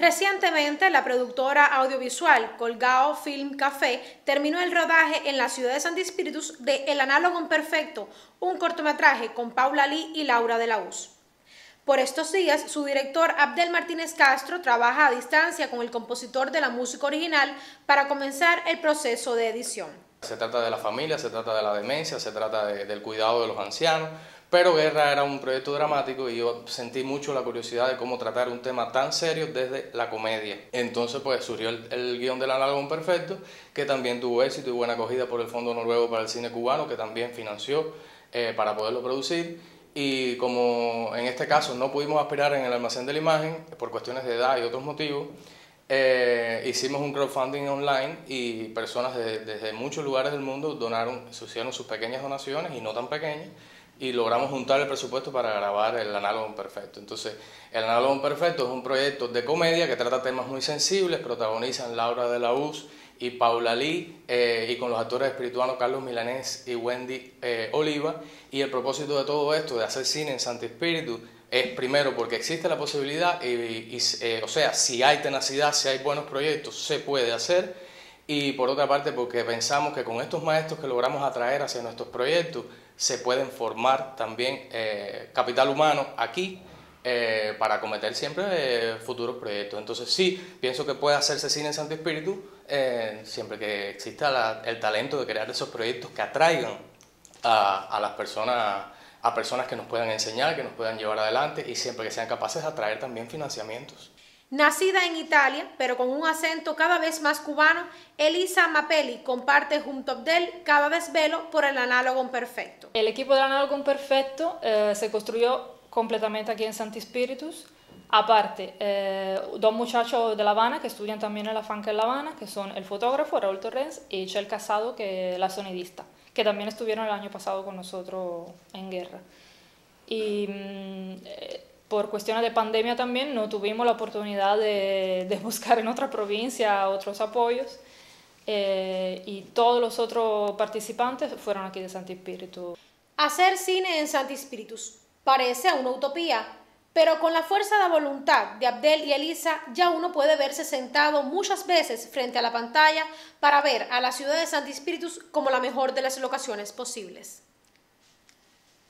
Recientemente, la productora audiovisual Colgado Film Café terminó el rodaje en la ciudad de Santi Espíritus de El Análogo Imperfecto, un cortometraje con Paula Lee y Laura de la Uz. Por estos días, su director Abdel Martínez Castro trabaja a distancia con el compositor de la música original para comenzar el proceso de edición. Se trata de la familia, se trata de la demencia, se trata del cuidado de los ancianos, pero Guerra era un proyecto dramático y yo sentí mucho la curiosidad de cómo tratar un tema tan serio desde la comedia. Entonces pues surgió el guión del Análogo Imperfecto, que también tuvo éxito y buena acogida por el Fondo Noruego para el Cine Cubano, que también financió para poderlo producir. Y como en este caso no pudimos aspirar en el Almacén de la Imagen, por cuestiones de edad y otros motivos, hicimos un crowdfunding online y personas desde muchos lugares del mundo hicieron sus pequeñas donaciones y no tan pequeñas, y logramos juntar el presupuesto para grabar El Análogo Imperfecto. Entonces, El Análogo Imperfecto es un proyecto de comedia que trata temas muy sensibles, protagonizan Laura de la Uz y Paula Lee, y con los actores espirituanos Carlos Milanés y Wendy Oliva. Y el propósito de todo esto, de hacer cine en Santi Espíritu, es primero porque existe la posibilidad, o sea, si hay tenacidad, si hay buenos proyectos, se puede hacer. Y por otra parte porque pensamos que con estos maestros que logramos atraer hacia nuestros proyectos, se pueden formar también capital humano aquí, para acometer siempre futuros proyectos. Entonces sí, pienso que puede hacerse cine en Santi Espíritu, siempre que exista el talento de crear esos proyectos que atraigan a las personas, a personas que nos puedan enseñar, que nos puedan llevar adelante, y siempre que sean capaces de atraer también financiamientos. Nacida en Italia, pero con un acento cada vez más cubano, Elisa Mapelli comparte junto a Abdel cada desvelo por El Análogo Imperfecto. El equipo del Análogo Imperfecto se construyó completamente aquí en Santi Espíritus. Aparte, dos muchachos de La Habana que estudian también en la FANCA en La Habana, que son el fotógrafo Raúl Torrens y Chel Casado, que es la sonidista, que también estuvieron el año pasado con nosotros en Guerra. Y por cuestiones de pandemia también no tuvimos la oportunidad de buscar en otra provincia otros apoyos, y todos los otros participantes fueron aquí de Santi Espíritu. Hacer cine en Santi Espíritus parece una utopía, pero con la fuerza de voluntad de Abdel y Elisa ya uno puede verse sentado muchas veces frente a la pantalla para ver a la ciudad de Santi Espíritus como la mejor de las locaciones posibles.